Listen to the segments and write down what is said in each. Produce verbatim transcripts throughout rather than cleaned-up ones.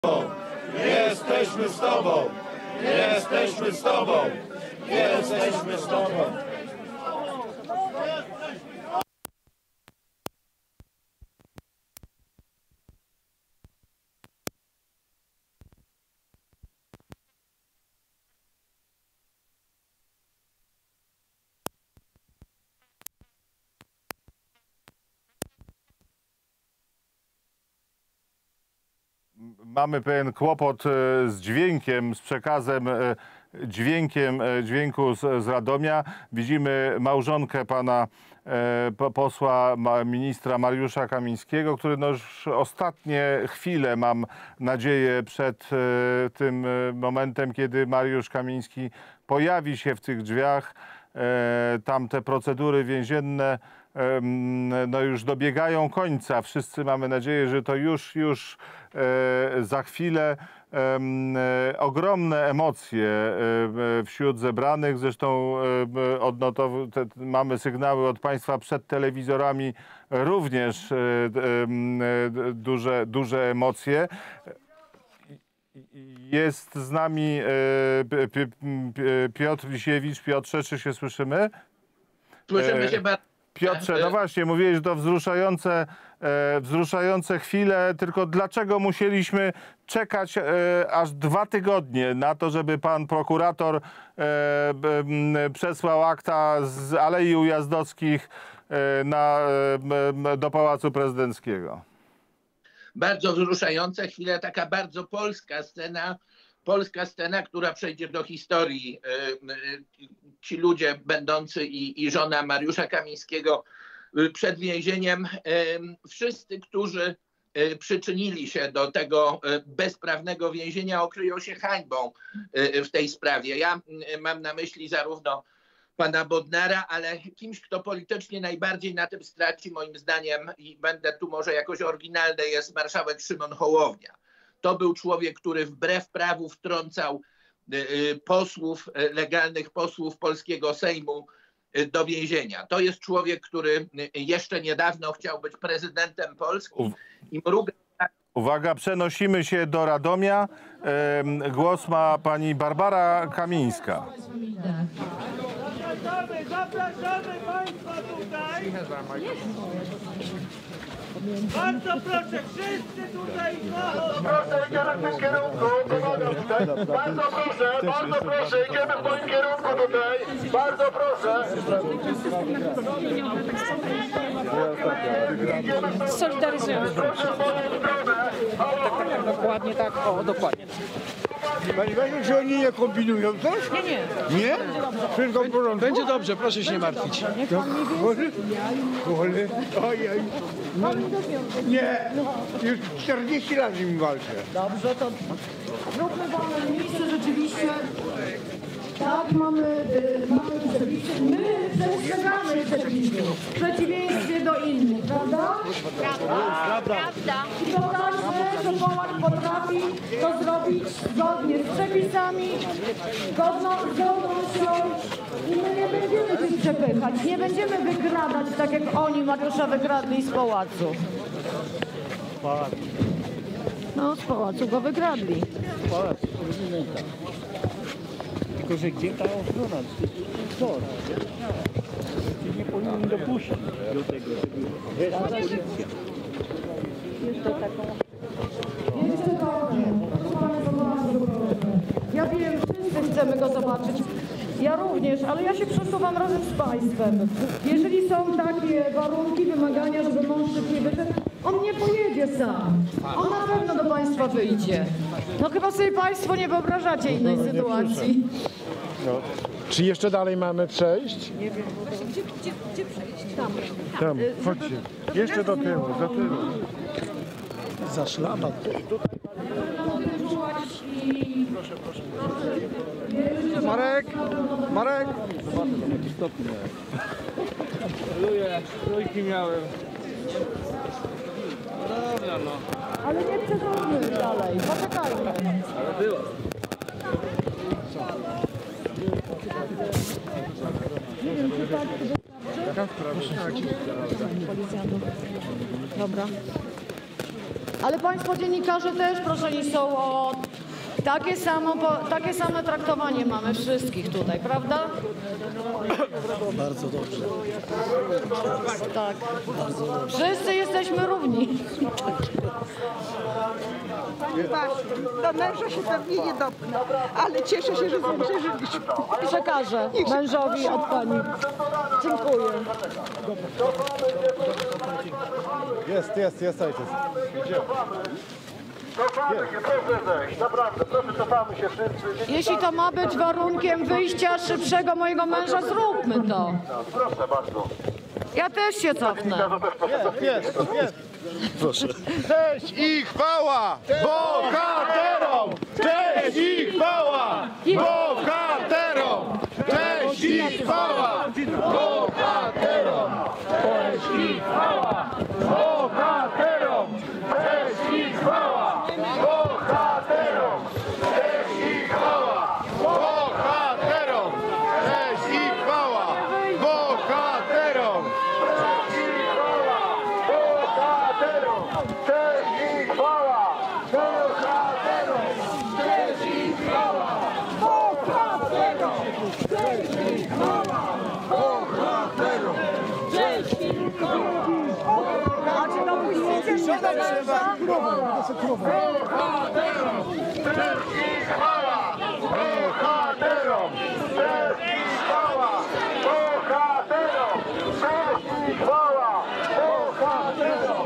Jesteśmy z Tobą! Jesteśmy z Tobą! Jesteśmy z Tobą! Mamy pewien kłopot z dźwiękiem, z przekazem dźwiękiem, dźwięku z, z Radomia. Widzimy małżonkę pana e, posła, ma, ministra Mariusza Kamińskiego, który no już ostatnie chwile, mam nadzieję, przed e, tym momentem, kiedy Mariusz Kamiński pojawi się w tych drzwiach. E, tam te procedury więzienne e, no już dobiegają końca. Wszyscy mamy nadzieję, że to już, już e, za chwilę. E, ogromne emocje e, wśród zebranych. Zresztą e, odnotow, te, mamy sygnały od państwa przed telewizorami, również e, e, duże, duże emocje. Jest z nami e, Piotr Lisiewicz. Piotrze, czy się słyszymy? Słyszymy się bardzo. Piotrze, no właśnie, mówiłeś, że to wzruszające, e, wzruszające chwile, tylko dlaczego musieliśmy czekać e, aż dwa tygodnie na to, żeby pan prokurator e, e, przesłał akta z Alei Ujazdowskich e, na, e, do Pałacu Prezydenckiego? Bardzo wzruszające chwile, taka bardzo polska scena, polska scena, która przejdzie do historii. Ci ludzie będący i, i żona Mariusza Kamińskiego przed więzieniem, wszyscy, którzy przyczynili się do tego bezprawnego więzienia, okryją się hańbą w tej sprawie. Ja mam na myśli zarówno pana Bodnara, ale kimś, kto politycznie najbardziej na tym straci, moim zdaniem, i będę tu może jakoś oryginalny, jest marszałek Szymon Hołownia. To był człowiek, który wbrew prawu wtrącał posłów, legalnych posłów polskiego Sejmu do więzienia. To jest człowiek, który jeszcze niedawno chciał być prezydentem Polski i mruga. Uwaga, przenosimy się do Radomia. Głos ma pani Barbara Kamińska. Zapraszamy, zapraszamy państwa tutaj. Bardzo proszę, wszyscy tutaj. Proszę, idziemy w tym kierunku, pomagam tutaj. Bardzo proszę, bardzo proszę, idziemy w moim kierunku tutaj. Bardzo proszę. Solidaryzujemy. Dokładnie tak, o, dokładnie. Pani Basiu, czy oni nie kombinują coś? Nie, nie. Nie? Wszystko w porządku? Będzie dobrze, proszę się nie martwić. Chory? Chory? Ojej. No, nie, już czterdzieści lat z nim walczę. Dobrze, to zróbmy wolne miejsce rzeczywiście. Tak, mamy, y, mamy przepisy. My przestrzegamy przepisów w przeciwieństwie do innych, prawda? Prawda. Prawda. I pokażmy, że Polak potrafi to zrobić zgodnie z przepisami, godno, z godnością. I my nie będziemy się przepychać, nie będziemy wykradać tak jak oni Mariusza wykradli z pałacu. No, z pałacu go wykradli. Pałac prezydenta. Tylko, że gdzie ta ochrona? Co? Nie powinien dopuścić do tego, żeby weszła policja. Jeszcze taką... Jeszcze taką... Ja wiem, wszyscy chcemy go zobaczyć. Ja również, ale ja się przesuwam razem z państwem. Jeżeli są takie warunki, wymagania, żeby mąż szybciej wyszedł, on nie pojedzie sam. On na pewno do państwa wyjdzie. No chyba sobie państwo nie wyobrażacie innej sytuacji. No. Czy jeszcze dalej mamy przejść? Nie wiem, gdzie, gdzie, gdzie przejść? Tam. Tam, chodźcie. Jeszcze do tyłu, do tyłu. Za szlaban. Proszę, proszę. Marek! Marek! Luję, trójki miałem. No dobra, no. Ale nie przechodźmy dalej, poczekajmy. Ale było. Nie wiem, czy tak wystarczy. Dobra. Ale państwo dziennikarze też proszeni są o takie samo, takie same traktowanie mamy wszystkich tutaj, prawda? Bardzo dobrze. Tak. Wszyscy jesteśmy równi. Pani Basiu, do męża się pewnie nie dopnę, ale cieszę się, że przeżyliśmy. Przekażę mężowi od pani. Dziękuję. Jest, jest, jest ojciec. Cofamy się, proszę zejść, naprawdę, proszę, cofamy się wszyscy. Jeśli to ma być warunkiem wyjścia szybszego mojego męża, zróbmy to. Proszę bardzo. Ja też się cofnę. Jest, jest. Proszę. Cześć i chwała bohaterom! Cześć i chwała bohaterom! Cześć i chwała bohaterom! Cześć i chwała bohaterom! Cześć i chwała bohaterom! Cześć i chwała bohaterom! Cześć i chwała bohaterom! Cześć i chwała bohaterom! Cześć i chwała bohaterom! Cześć i chwała bohaterom! Cześć i chwała bohaterom! A czy dopuścicie mnie do męża? Bohaterom! Cześć i chwała bohaterom! Cześć i chwała bohaterom! Cześć i chwała bohaterom!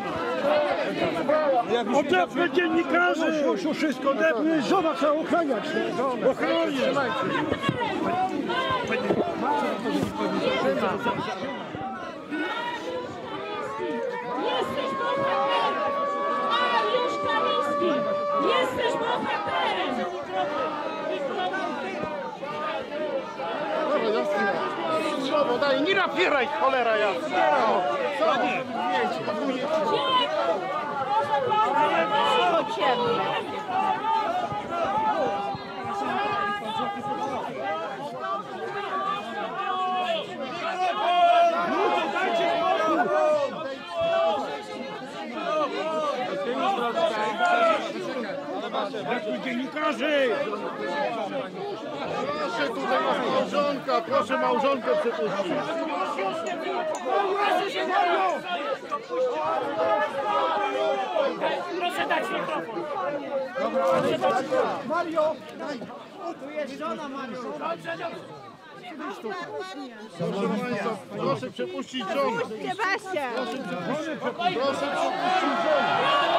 Odepnę dziennikarzy! Wszystko odepnę, żona trzeba ochraniać. Ochronię! Jesteś bohaterem! Mariusz Kamiński! Jesteś bohaterem! Słowo daj, nie napieraj, cholera jasna. Co? Proszę bardzo, ciemne. Dziennikarzy! Proszę tutaj małżonka, proszę małżonkę przepuścić. Proszę dać mikrofon. Mario, daj. Tu jest żona, Mario. Proszę Państwa, proszę przepuścić żonę. Sebastian! Proszę przepuścić, proszę przepuścić żonę.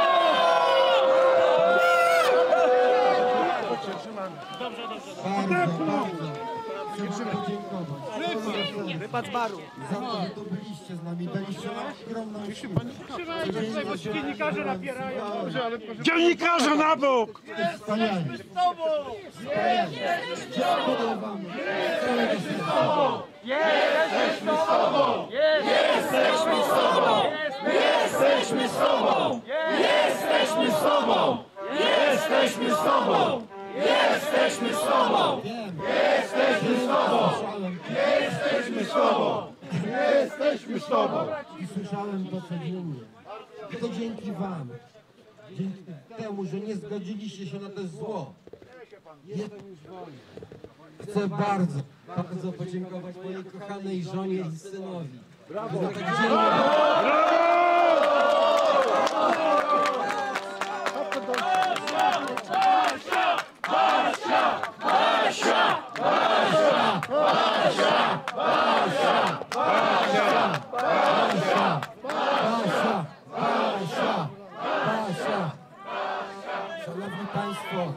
Dobrze, dobrze. Wypad z baru. Za to, że tu byliście z nami, byliście na ogromną siłę. Dziennikarze napierają. Dziennikarze na bok! Wspaniali. Dziękuję wam. Jesteśmy z tobą! Jesteśmy z tobą! Jesteśmy z tobą! Jesteśmy z tobą! Jesteśmy z tobą! Jesteśmy z tobą! Jesteśmy z tobą! Jesteśmy z Tobą! Jesteśmy z Tobą! I słyszałem to codziennie. I to dzięki wam. Dzięki temu, że nie zgodziliście się na to zło. Je... Chcę bardzo, bardzo podziękować mojej kochanej żonie i synowi. Brawo! Za tak dziennie... Basia! Basia! Basia! Basia! Basia! Basia! Basia! Basia! Basia! Basia! Szanowni Państwo!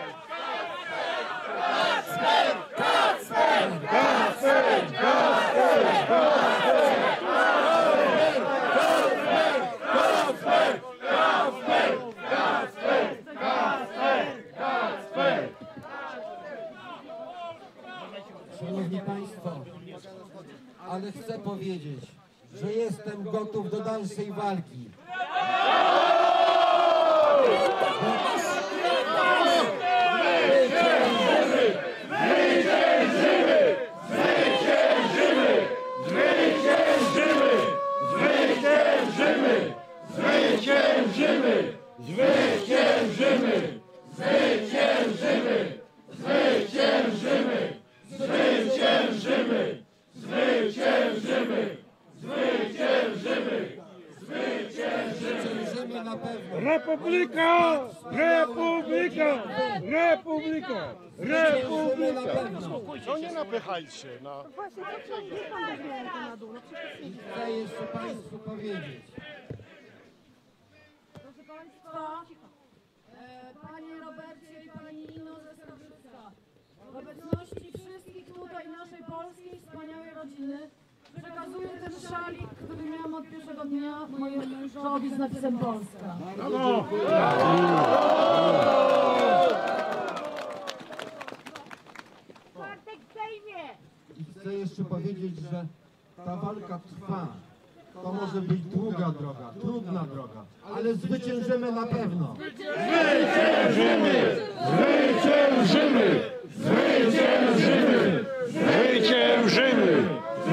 Kacper! Kacper! Kacper! Kacper! Szanowni Państwo, ale chcę powiedzieć, że jestem gotów do dalszej walki. Zwyciężymy! Zwyciężymy! Zwyciężymy! Zwyciężymy! Zwyciężymy! Zwyciężymy! Republika! Republika! Republika! No nie napychajcie, no. Chcę jeszcze Państwu powiedzieć. Proszę Państwa, e, Panie Robercie i Pani Nino ze Skarżyska, w obecności wszystkich tutaj naszej polskiej wspaniałej rodziny przekazuję ten szalik, który miałam od pierwszego dnia mojemu mężowi z napisem Polska. Brawo! I chcę jeszcze powiedzieć, że ta walka trwa. To może być długa droga, trudna droga, ale zwyciężymy na pewno. Zwyciężymy! Zwyciężymy! Zwyciężymy! Zwyciężymy!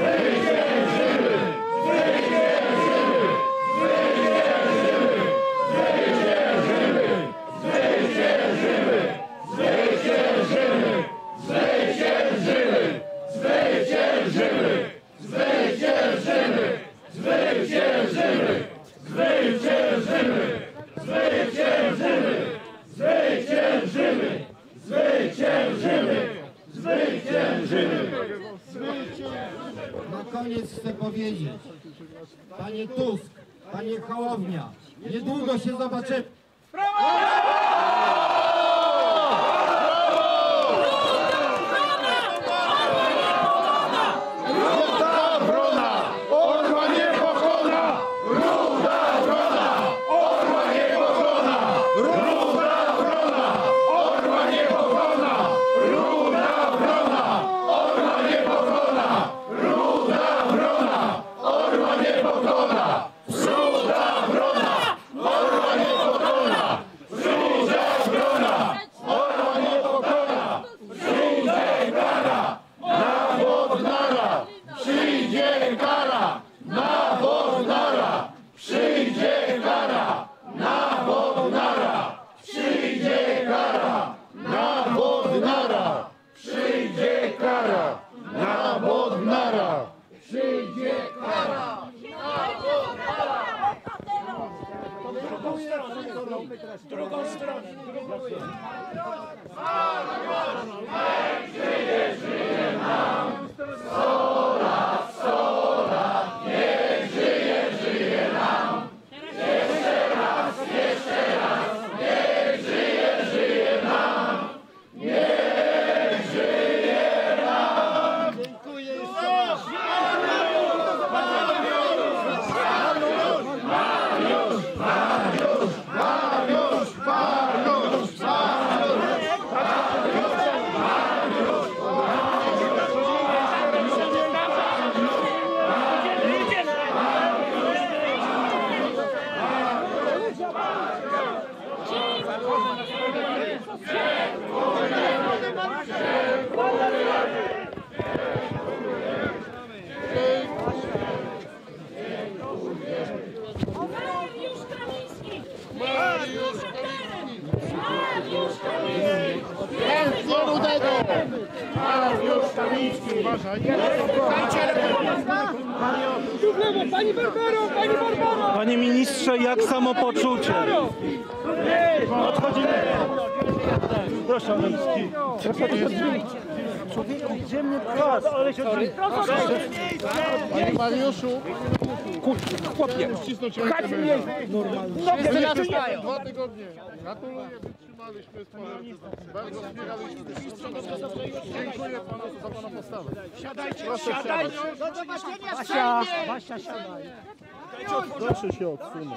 Na koniec chcę powiedzieć, Panie Tusk, Panie Hołownia, niedługo się zobaczymy. Drugą stronę. Panie ministrze, jak samopoczucie? Odchodzimy. Proszę, Lemski. Człowieku, gdzie mnie pchasz? Panie Mariuszu. Chłopie, pchać mnie. Nogi zaczynają. Dwa tygodnie. Gratuluję, wytrzymaliśmy z panem. Bardzo wspieraliśmy. Dziękuję panu za pana postawę. Siadajcie, siadajcie. Do zobaczenia. Basia, Basia, siadaj. Proszę się odsunąć.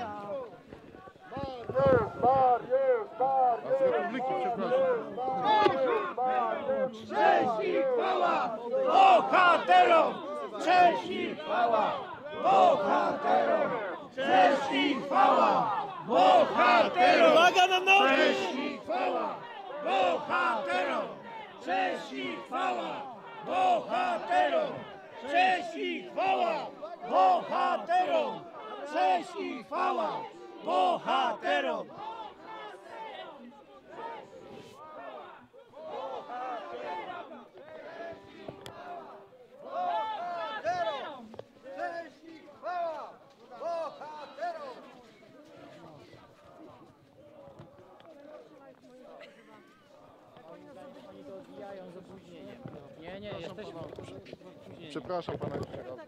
Bar jest, bar jest, bar jest. Z Republiki, przepraszam. Cześć i chwała bohaterom! Cześć i chwała bohaterom! Cześć i chwała bohaterom! Uwaga na nogi! Cześć i chwała bohaterom! Cześć i chwała bohaterom! Cześć i chwała bohaterom! Cześć i chwała bohaterom! Bohaterom! Nie, nie, jesteśmy. Przepraszam pana jeszcze raz.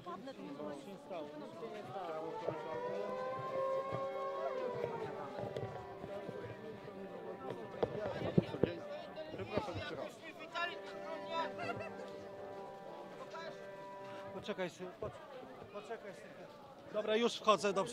Przepraszam jeszcze raz. Poczekaj, syn, poczekaj, syn. Dobra, już wchodzę, dobrze.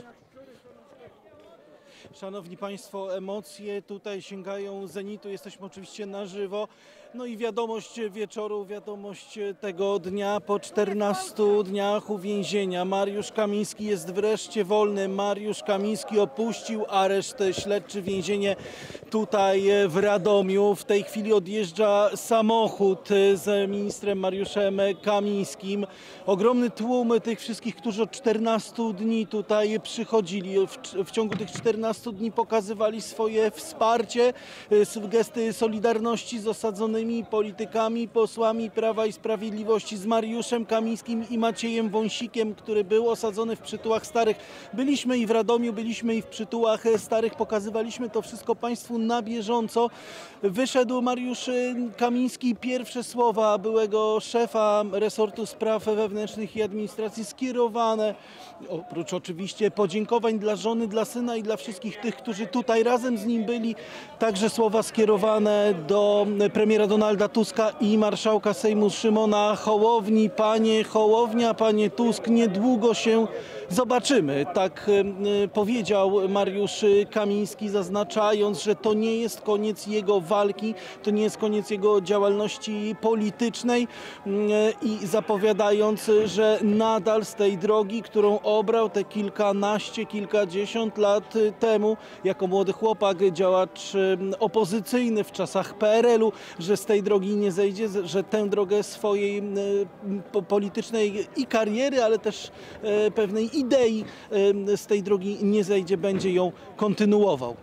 Szanowni Państwo, emocje tutaj sięgają zenitu, jesteśmy oczywiście na żywo. No i wiadomość wieczoru, wiadomość tego dnia po czternastu dniach uwięzienia. Mariusz Kamiński jest wreszcie wolny. Mariusz Kamiński opuścił areszt śledczy, więzienie tutaj w Radomiu. W tej chwili odjeżdża samochód z ministrem Mariuszem Kamińskim. Ogromny tłum tych wszystkich, którzy od czternastu dni tutaj przychodzili. W, w ciągu tych czternastu dni pokazywali swoje wsparcie, gesty solidarności z osadzonymi politykami, posłami Prawa i Sprawiedliwości, z Mariuszem Kamińskim i Maciejem Wąsikiem, który był osadzony w Przytułach Starych. Byliśmy i w Radomiu, byliśmy i w Przytułach Starych, pokazywaliśmy to wszystko Państwu na bieżąco. Wyszedł Mariusz Kamiński, pierwsze słowa byłego szefa resortu spraw wewnętrznych i administracji skierowane, oprócz oczywiście podziękowań dla żony, dla syna i dla wszystkich tych, którzy tutaj razem z nim byli, także słowa skierowane do premiera Donalda Tuska i marszałka Sejmu Szymona Hołowni. Panie Hołownia, panie Tusk, niedługo się zobaczymy. Tak powiedział Mariusz Kamiński, zaznaczając, że to nie jest koniec jego walki, to nie jest koniec jego działalności politycznej i zapowiadając, że nadal z tej drogi, którą obrał te kilkanaście, kilkadziesiąt lat temu jako młody chłopak, działacz opozycyjny w czasach P R L u, że z tej drogi nie zejdzie, że tę drogę swojej politycznej i kariery, ale też pewnej idei z tej drogi nie zejdzie, będzie ją kontynuował.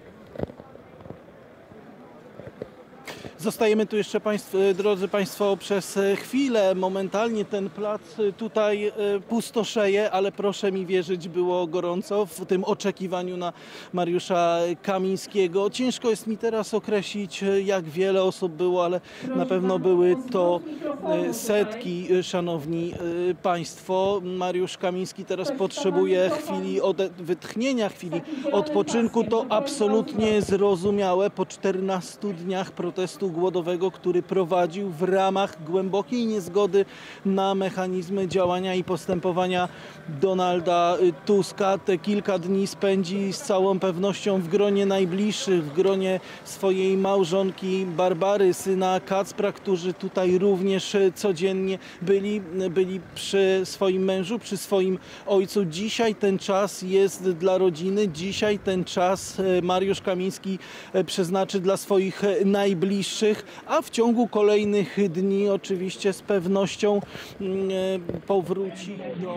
Zostajemy tu jeszcze, państw, drodzy Państwo, przez chwilę. Momentalnie ten plac tutaj pustoszeje, ale proszę mi wierzyć, było gorąco w tym oczekiwaniu na Mariusza Kamińskiego. Ciężko jest mi teraz określić, jak wiele osób było, ale na pewno były to setki, szanowni Państwo. Mariusz Kamiński teraz potrzebuje chwili wytchnienia, chwili odpoczynku. To absolutnie zrozumiałe po czternastu dniach protestu głodowego, który prowadził w ramach głębokiej niezgody na mechanizmy działania i postępowania Donalda Tuska. Te kilka dni spędzi z całą pewnością w gronie najbliższych, w gronie swojej małżonki Barbary, syna Kacpra, którzy tutaj również codziennie byli, byli przy swoim mężu, przy swoim ojcu. Dzisiaj ten czas jest dla rodziny, dzisiaj ten czas Mariusz Kamiński przeznaczy dla swoich najbliższych, a w ciągu kolejnych dni oczywiście z pewnością powróci do...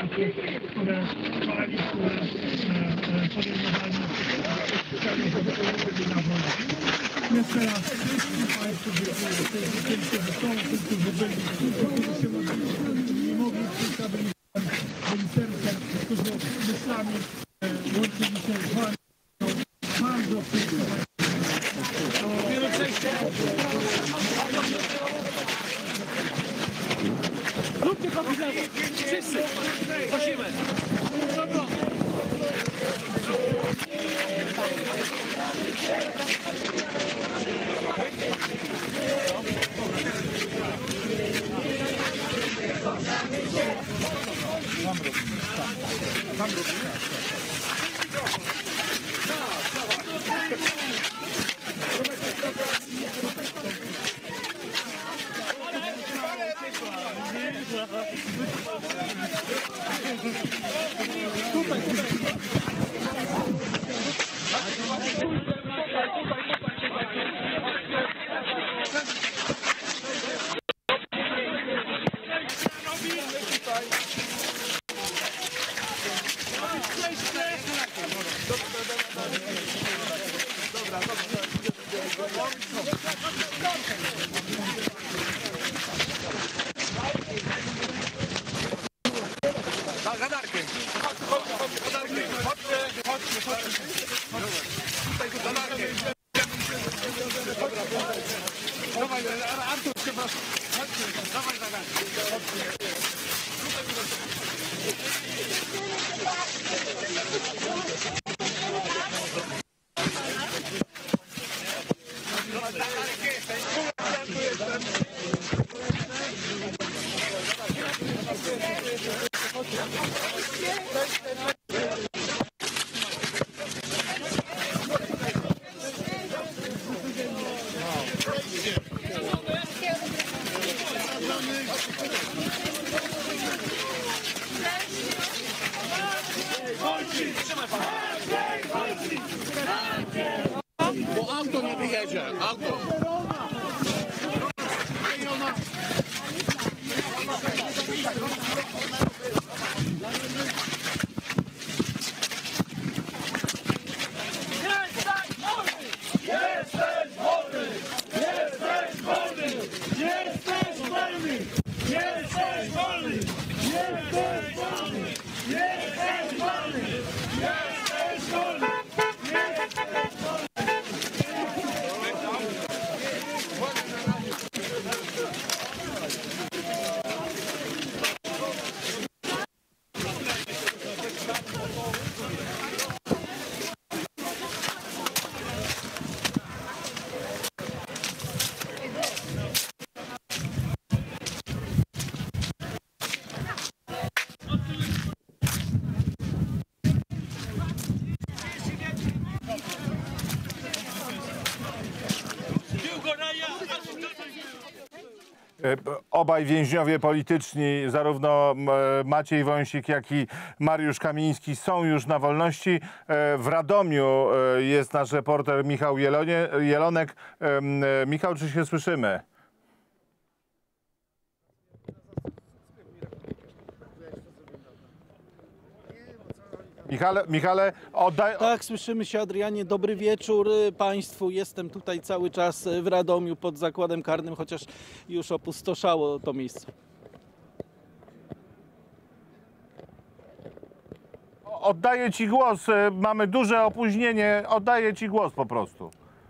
Jeszcze raz wszystkim Państwu dziękuję, tym, którzy są, tym, którzy byli, którzy nie mogli przedstawić byli sercem, którzy myślami łączyli się z Wami. Bardzo dziękuję. Róbcie kroki w lewo. Wszyscy. Prosimy. Dawaj, Artur, przepraszam. Chodźcie, dawaj, dawaj. Bo auto nie wyjedzie, auto. Obaj więźniowie polityczni, zarówno Maciej Wąsik, jak i Mariusz Kamiński, są już na wolności. W Radomiu jest nasz reporter Michał Jelonie, Jelonek. Michał, czy się słyszymy? Michale, Michale, oddaj... Tak, słyszymy się, Adrianie. Dobry wieczór Państwu. Jestem tutaj cały czas w Radomiu pod zakładem karnym, chociaż już opustoszało to miejsce. Oddaję Ci głos. Mamy duże opóźnienie. Oddaję Ci głos po prostu.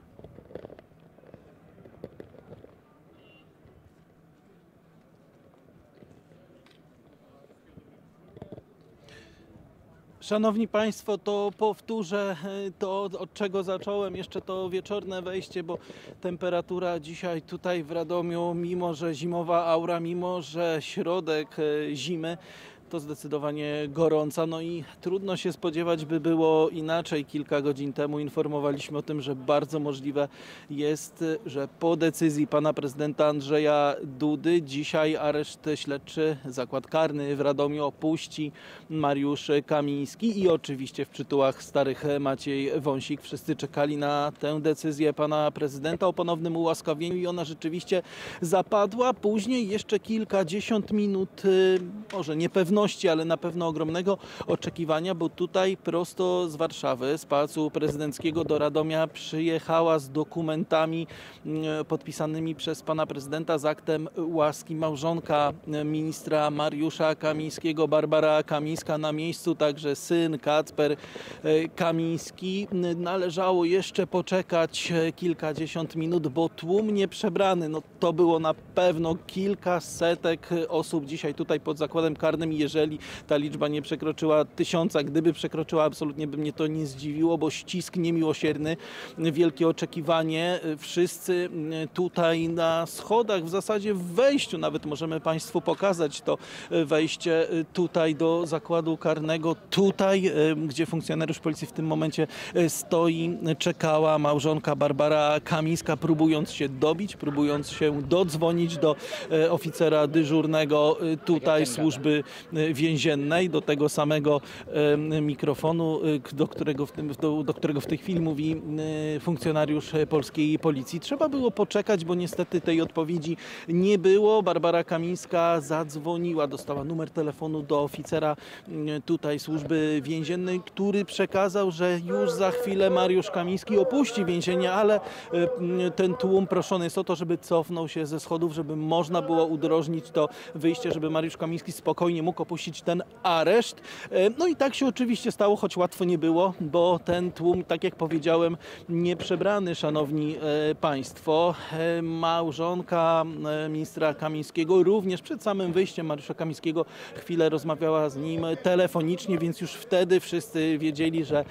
Szanowni Państwo, to powtórzę to, od czego zacząłem, jeszcze to wieczorne wejście, bo temperatura dzisiaj tutaj w Radomiu, mimo że zimowa aura, mimo że środek zimy, to zdecydowanie gorąca, no i trudno się spodziewać, by było inaczej. Kilka godzin temu informowaliśmy o tym, że bardzo możliwe jest, że po decyzji pana prezydenta Andrzeja Dudy dzisiaj areszt śledczy, zakład karny w Radomiu opuści Mariusz Kamiński i oczywiście w przytułach starych Maciej Wąsik. Wszyscy czekali na tę decyzję pana prezydenta o ponownym ułaskawieniu i ona rzeczywiście zapadła. Później jeszcze kilkadziesiąt minut, może niepewności, ale na pewno ogromnego oczekiwania, bo tutaj prosto z Warszawy, z Pałacu Prezydenckiego do Radomia przyjechała z dokumentami podpisanymi przez pana prezydenta z aktem łaski małżonka ministra Mariusza Kamińskiego, Barbara Kamińska na miejscu, także syn Kacper Kamiński. Należało jeszcze poczekać kilkadziesiąt minut, bo tłum nieprzebrany, no to było na pewno kilkasetek osób dzisiaj tutaj pod zakładem karnym. Jeżeli ta liczba nie przekroczyła tysiąca, gdyby przekroczyła, absolutnie by mnie to nie zdziwiło, bo ścisk niemiłosierny, wielkie oczekiwanie. Wszyscy tutaj na schodach, w zasadzie w wejściu, nawet możemy Państwu pokazać to wejście tutaj do zakładu karnego. Tutaj, gdzie funkcjonariusz policji w tym momencie stoi, czekała małżonka Barbara Kamińska, próbując się dobić, próbując się dodzwonić do oficera dyżurnego tutaj służby więziennej, do tego samego mikrofonu, do którego, w tym, do, do którego w tej chwili mówi funkcjonariusz polskiej policji. Trzeba było poczekać, bo niestety tej odpowiedzi nie było. Barbara Kamińska zadzwoniła, dostała numer telefonu do oficera tutaj służby więziennej, który przekazał, że już za chwilę Mariusz Kamiński opuści więzienie, ale ten tłum proszony jest o to, żeby cofnął się ze schodów, żeby można było udrożnić to wyjście, żeby Mariusz Kamiński spokojnie mógł mógł opuścić ten areszt. No i tak się oczywiście stało, choć łatwo nie było, bo ten tłum, tak jak powiedziałem, nieprzebrany, szanowni państwo. Małżonka ministra Kamińskiego również przed samym wyjściem Mariusza Kamińskiego chwilę rozmawiała z nim telefonicznie, więc już wtedy wszyscy wiedzieli, że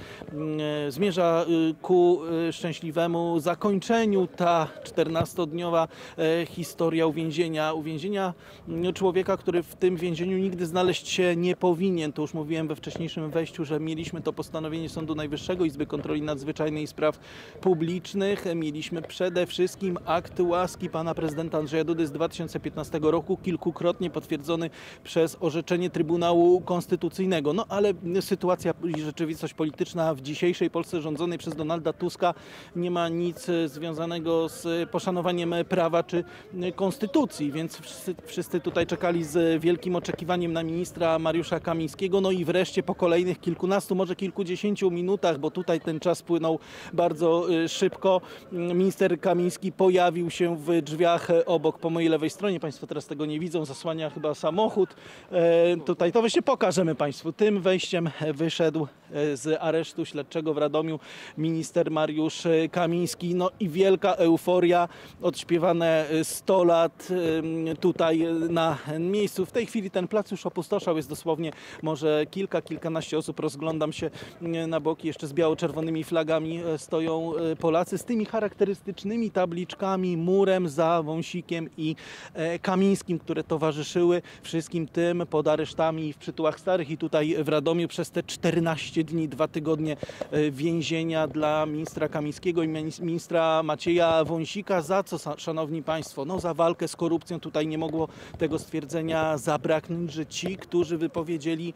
zmierza ku szczęśliwemu zakończeniu ta czternastodniowa historia uwięzienia. Uwięzienia człowieka, który w tym więzieniu nigdy znaleźć się nie powinien. To już mówiłem we wcześniejszym wejściu, że mieliśmy to postanowienie Sądu Najwyższego, Izby Kontroli Nadzwyczajnej i Spraw Publicznych. Mieliśmy przede wszystkim akt łaski pana prezydenta Andrzeja Dudy z dwa tysiące piętnastego roku, kilkukrotnie potwierdzony przez orzeczenie Trybunału Konstytucyjnego. No ale sytuacja i rzeczywistość polityczna w dzisiejszej Polsce rządzonej przez Donalda Tuska nie ma nic związanego z poszanowaniem prawa czy konstytucji, więc wszyscy, wszyscy tutaj czekali z wielkim oczekiwaniem na ministra Mariusza Kamińskiego. No i wreszcie po kolejnych kilkunastu, może kilkudziesięciu minutach, bo tutaj ten czas płynął bardzo szybko, minister Kamiński pojawił się w drzwiach obok po mojej lewej stronie. Państwo teraz tego nie widzą, zasłania chyba samochód. E, tutaj to właśnie pokażemy państwu. Tym wejściem wyszedł z aresztu śledczego w Radomiu minister Mariusz Kamiński. No i wielka euforia, odśpiewane sto lat tutaj na miejscu. W tej chwili ten plac już opustoszał, jest dosłownie może kilka, kilkanaście osób. Rozglądam się na boki, jeszcze z biało-czerwonymi flagami stoją Polacy z tymi charakterystycznymi tabliczkami, murem za Wąsikiem i Kamińskim, które towarzyszyły wszystkim tym pod aresztami w Przytułach Starych i tutaj w Radomiu przez te czternaście dni, dwa tygodnie więzienia dla ministra Kamińskiego i ministra Macieja Wąsika. Za co, szanowni państwo? No za walkę z korupcją. Tutaj nie mogło tego stwierdzenia zabraknąć, że ci, którzy wypowiedzieli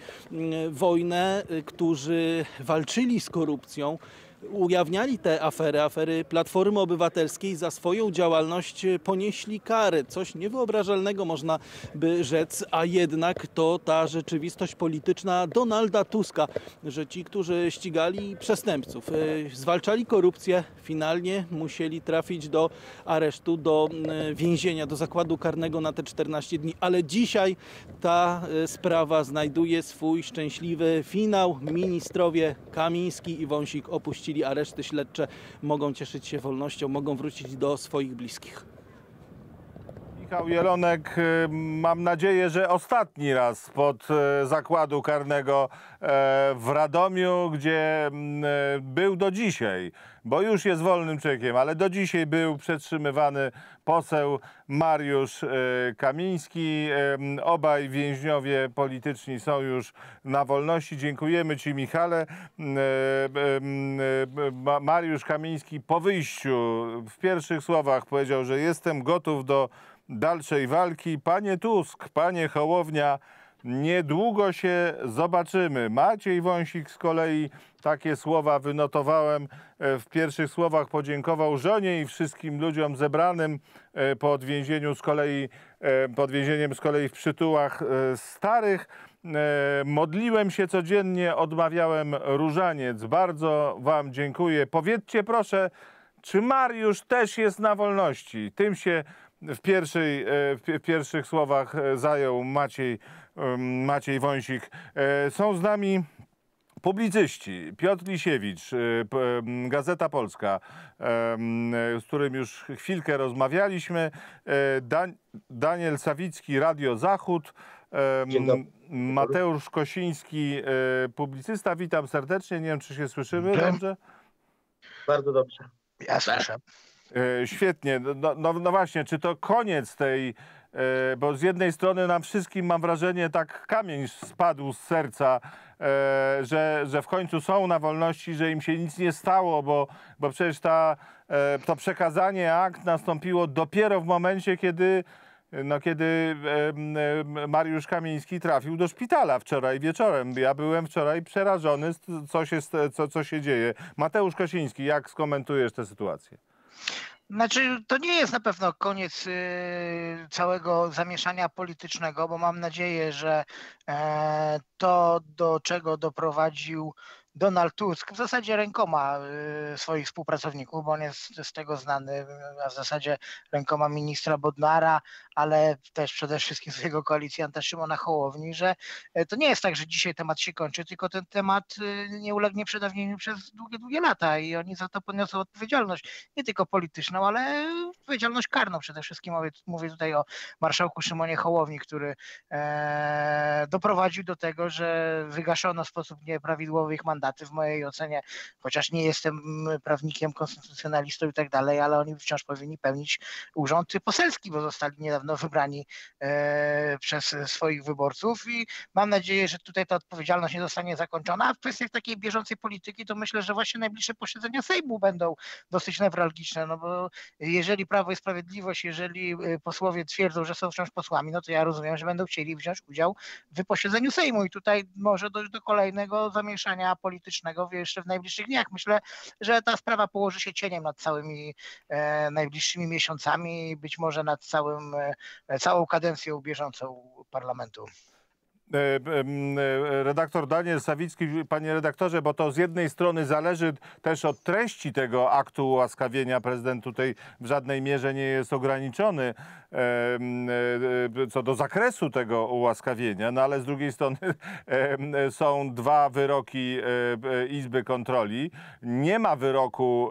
wojnę, którzy walczyli z korupcją, ujawniali te afery, afery Platformy Obywatelskiej, za swoją działalność ponieśli karę. Coś niewyobrażalnego można by rzec, a jednak to ta rzeczywistość polityczna Donalda Tuska, że ci, którzy ścigali przestępców, zwalczali korupcję, finalnie musieli trafić do aresztu, do więzienia, do zakładu karnego na te czternaście dni. Ale dzisiaj ta sprawa znajduje swój szczęśliwy finał. Ministrowie Kamiński i Wąsik opuścili areszty śledcze, mogą cieszyć się wolnością, mogą wrócić do swoich bliskich. Michał Jelonek, mam nadzieję, że ostatni raz spod zakładu karnego w Radomiu, gdzie był do dzisiaj, bo już jest wolnym człowiekiem, ale do dzisiaj był przetrzymywany poseł Mariusz Kamiński. Obaj więźniowie polityczni są już na wolności. Dziękujemy ci, Michale. Mariusz Kamiński po wyjściu w pierwszych słowach powiedział, że jestem gotów do dalszej walki. Panie Tusk, panie Hołownia, niedługo się zobaczymy. Maciej Wąsik z kolei takie słowa wynotowałem. W pierwszych słowach podziękował żonie i wszystkim ludziom zebranym po odwięzieniu z kolei, pod więzieniem z kolei w Przytułach Starych. Modliłem się codziennie, odmawiałem różaniec. Bardzo wam dziękuję. Powiedzcie proszę, czy Mariusz też jest na wolności? Tym się w, pierwszej, w pierwszych słowach zajął Maciej, Maciej Wąsik. Są z nami publicyści. Piotr Lisiewicz, Gazeta Polska, z którym już chwilkę rozmawialiśmy. Dan Daniel Sawicki, Radio Zachód. Mateusz Kosiński, publicysta. Witam serdecznie. Nie wiem, czy się słyszymy dobrze? Bardzo dobrze. Ja słyszę. Świetnie. No, no, no właśnie, czy to koniec tej, bo z jednej strony nam wszystkim, mam wrażenie, tak kamień spadł z serca, że, że w końcu są na wolności, że im się nic nie stało, bo, bo przecież ta, to przekazanie akt nastąpiło dopiero w momencie, kiedy No, kiedy Mariusz Kamiński trafił do szpitala wczoraj wieczorem. Ja byłem wczoraj przerażony, co się, co, co się dzieje. Mateusz Kosiński, jak skomentujesz tę sytuację? Znaczy, to nie jest na pewno koniec y, całego zamieszania politycznego, bo mam nadzieję, że e, to, do czego doprowadził Donald Tusk, w zasadzie rękoma swoich współpracowników, bo on jest z tego znany, a w zasadzie rękoma ministra Bodnara, ale też przede wszystkim swojego koalicjanta Szymona Hołowni, że to nie jest tak, że dzisiaj temat się kończy, tylko ten temat nie ulegnie przedawnieniu przez długie, długie lata i oni za to poniosą odpowiedzialność, nie tylko polityczną, ale odpowiedzialność karną przede wszystkim. Mówię, mówię tutaj o marszałku Szymonie Hołowni, który e, doprowadził do tego, że wygaszono w sposób nieprawidłowy ich mandaty w mojej ocenie, chociaż nie jestem prawnikiem, konstytucjonalistą i tak dalej, ale oni wciąż powinni pełnić urząd poselski, bo zostali niedawno wybrani e, przez swoich wyborców i mam nadzieję, że tutaj ta odpowiedzialność nie zostanie zakończona, a w kwestiach takiej bieżącej polityki to myślę, że właśnie najbliższe posiedzenia Sejmu będą dosyć newralgiczne, no bo jeżeli Prawo i Sprawiedliwość, jeżeli posłowie twierdzą, że są wciąż posłami, no to ja rozumiem, że będą chcieli wziąć udział w posiedzeniu Sejmu i tutaj może dojść do kolejnego zamieszania politycznego jeszcze w najbliższych dniach. Myślę, że ta sprawa położy się cieniem nad całymi e, najbliższymi miesiącami i być może nad całym, e, całą kadencją bieżącą parlamentu. Redaktor Daniel Sawicki, panie redaktorze, bo to z jednej strony zależy też od treści tego aktu ułaskawienia. Prezydent tutaj w żadnej mierze nie jest ograniczony co do zakresu tego ułaskawienia, no ale z drugiej strony są dwa wyroki Izby Kontroli. Nie ma wyroku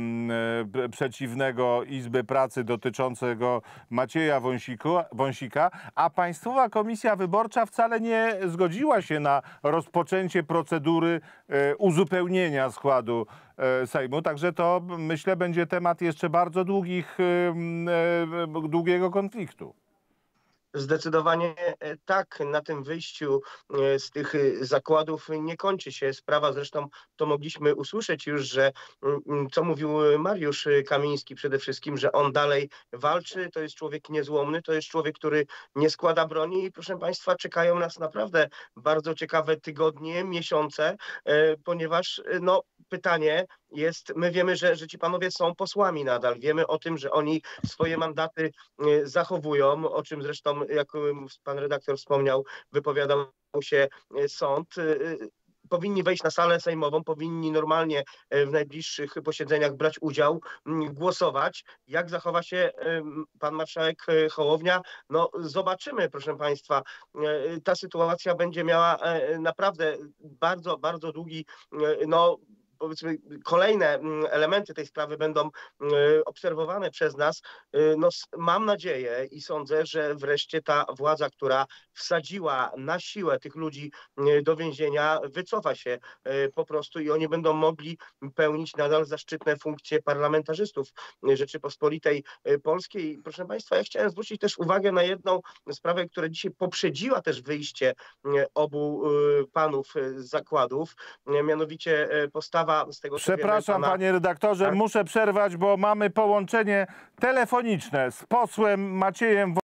przeciwnego Izby Pracy dotyczącego Macieja Wąsika, a Państwowa Komisja Wyborcza wcale nie nie zgodziła się na rozpoczęcie procedury uzupełnienia składu Sejmu. Także to, myślę, będzie temat jeszcze bardzo długich, długiego konfliktu. Zdecydowanie tak. Na tym wyjściu z tych zakładów nie kończy się sprawa. Zresztą to mogliśmy usłyszeć już, że co mówił Mariusz Kamiński przede wszystkim, że on dalej walczy. To jest człowiek niezłomny, to jest człowiek, który nie składa broni i proszę Państwa, czekają nas naprawdę bardzo ciekawe tygodnie, miesiące, ponieważ no, pytanie jest, my wiemy, że, że ci panowie są posłami nadal. Wiemy o tym, że oni swoje mandaty zachowują, o czym zresztą, jak pan redaktor wspomniał, wypowiadał się sąd. Powinni wejść na salę sejmową, powinni normalnie w najbliższych posiedzeniach brać udział, głosować. Jak zachowa się pan marszałek Hołownia? No zobaczymy, proszę Państwa. Ta sytuacja będzie miała naprawdę bardzo, bardzo długi, no powiedzmy, kolejne elementy tej sprawy będą obserwowane przez nas. No, mam nadzieję i sądzę, że wreszcie ta władza, która wsadziła na siłę tych ludzi do więzienia, wycofa się po prostu i oni będą mogli pełnić nadal zaszczytne funkcje parlamentarzystów Rzeczypospolitej Polskiej. Proszę Państwa, ja chciałem zwrócić też uwagę na jedną sprawę, która dzisiaj poprzedziła też wyjście obu panów z zakładów, mianowicie postawa z tego, Przepraszam, pana... panie redaktorze, tak? muszę przerwać, bo mamy połączenie telefoniczne z posłem Maciejem